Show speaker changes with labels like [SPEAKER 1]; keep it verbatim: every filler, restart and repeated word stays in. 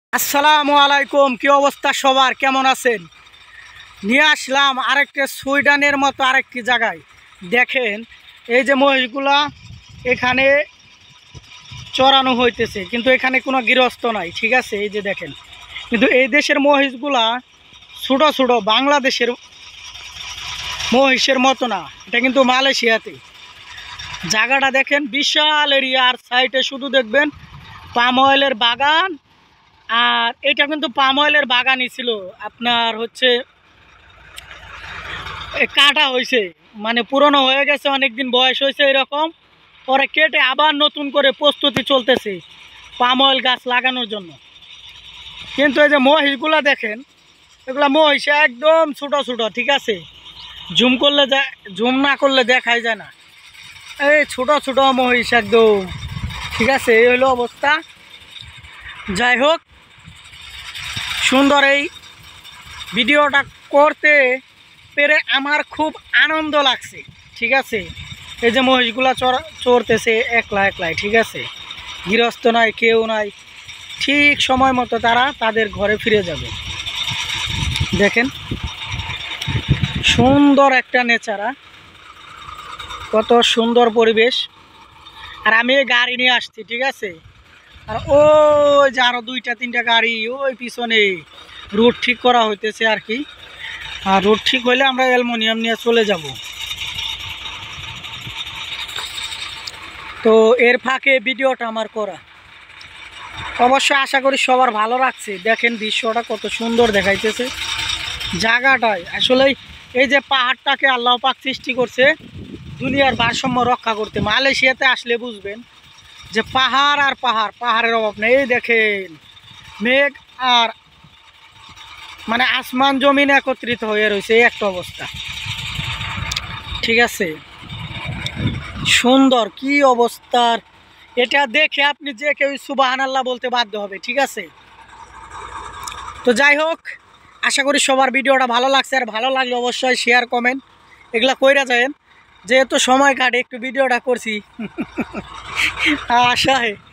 [SPEAKER 1] আসসালামু আলাইকুম। কি অবস্থা সবার, কেমন আছেন? নিয়ে আসলাম আরেকটা সুইডেনের মতো আরেকটি জায়গায়। দেখেন এই যে মহিষগুলা এখানে চড়ানো হইতেছে, কিন্তু এখানে কোনো গৃহস্থ নাই, ঠিক আছে? এই যে দেখেন, কিন্তু এই দেশের মহিষগুলা ছোটো ছোটো, বাংলাদেশের মহিষের মতো না, এটা কিন্তু মালয়েশিয়াতে। জায়গাটা দেখেন, বিশাল এরিয়া, আর সাইডে শুধু দেখবেন পাম অয়েলের বাগান। আর এটা কিন্তু পাম অয়েলের বাগানই ছিল, আপনার হচ্ছে কাটা হয়েছে, মানে পুরনো হয়ে গেছে, অনেক দিন বয়স হয়েছে এরকম, পরে কেটে আবার নতুন করে প্রস্তুতি চলতেছে পাম অয়েল গাছ লাগানোর জন্য। কিন্তু এই যে মহিষগুলা দেখেন, এগুলা মহিষ একদম ছোটো ছোটো, ঠিক আছে? জুম করলে জুম না করলে দেখাই যায় না, এই ছোটো ছোটো মহিষ একদম, ঠিক আছে? এই হলো অবস্থা। যাই হোক, সুন্দর এই ভিডিওটা করতে পেরে আমার খুব আনন্দ লাগছে, ঠিক আছে? এই যে মহিষগুলা চড়া চড়তেছে একলা একলাই, ঠিক আছে? গৃহস্থ নাই, কেউ নাই, ঠিক সময় মতো তারা তাদের ঘরে ফিরে যাবে। দেখেন সুন্দর একটা নেচারা, কত সুন্দর পরিবেশ। আর আমি এই গাড়ি নিয়ে আসছি, ঠিক আছে? আর ওই যে আরো দুইটা তিনটা গাড়ি ওই পিছনে, রুট ঠিক করা হইতেছে আর কি। আর রুট ঠিক হইলে আমরা অ্যালুমিনিয়াম নিয়ে চলে যাব। তো এর ফাঁকে ভিডিওটা আমার করা, অবশ্যই আশা করি সবার ভালো লাগছে। দেখেন দৃশ্যটা কত সুন্দর দেখাইতেছে জায়গাটায়। আসলে এই যে পাহাড়টাকে আল্লাহ পাক সৃষ্টি করছে দুনিয়ার ভারসাম্য রক্ষা করতে। মালয়েশিয়াতে আসলে বুঝবেন যে পাহাড় আর পাহাড়, পাহাড়ের অভাব নেই। এই দেখেন মেঘ আর মানে আসমান জমিন একত্রিত হয়ে রয়েছে, এই একটা অবস্থা, ঠিক আছে? সুন্দর কি অবস্থার, এটা দেখে আপনি যে কেউ সুবহানাল্লাহ বলতে বাধ্য হবে, ঠিক আছে? তো যাই হোক, আশা করি সবার ভিডিওটা ভালো লাগছে। আর ভালো লাগলে অবশ্যই শেয়ার কমেন্ট এগুলা কইরা যাবেন, যেহেতু সময় কাটে একটু ভিডিওটা করছি আশায়।